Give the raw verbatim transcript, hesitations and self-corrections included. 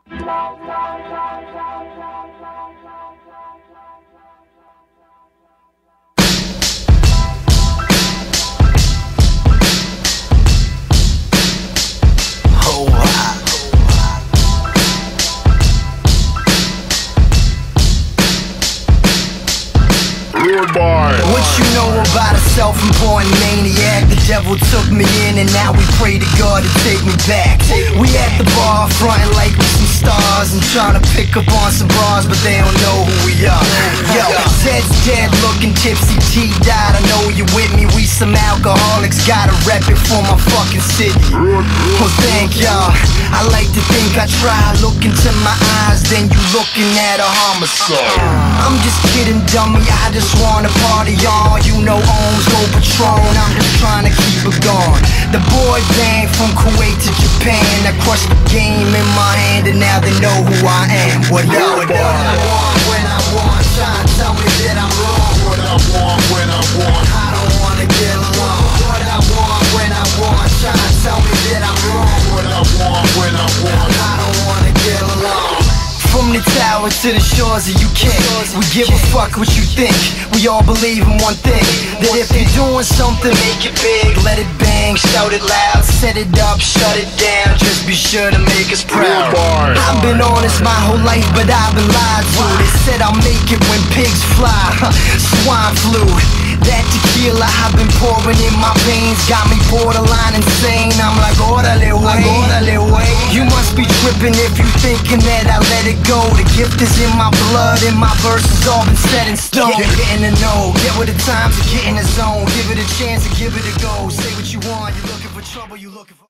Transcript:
What you know about a self-important maniac? The devil took me in and now we pray to God to take me back. We at the bar frontin' like we some stars and trying to pick up on some bras, but they don't know who we are. Yo, Zed's dead, looking tipsy, T died. I know you with me, we some alcoholics, gotta rep it for my fucking city. Well, thank y'all. I like to think I try. Look into my eyes, then you looking at a homicide. I'm just kidding, dummy, I just wanna party on. You know Ohms, go Patron, I'm just trying to keep it going. The boy band from Kuwait to Japan, I crushed the game in my hand and now they know who I am. What up? What I want, when I want, try to tell me that I'm wrong. What I want, when I want, I don't wanna get along. What I want, when I want, try to tell me that I'm wrong. What I want, when I want, I don't wanna get along. From the tower to the shores of U K, we give a fuck what you think. We all believe in one thing, that if you're doing something, make it big. Let it bang, shout it loud, set it up, shut it down. Just be sure to make us proud. I've been honest my whole life, but I've been lied to. They said I'll make it when pigs fly. Swine flu. That tequila I've been pouring in my veins got me borderline insane. I'm like, orale way, orale way. You must be tripping if you thinking that I let it go. The gift is in my blood and my verses all been set in stone. Get in the know, get with the times and get in the zone. Give it a chance and give it a go. Say what you want, you're looking for trouble, you looking for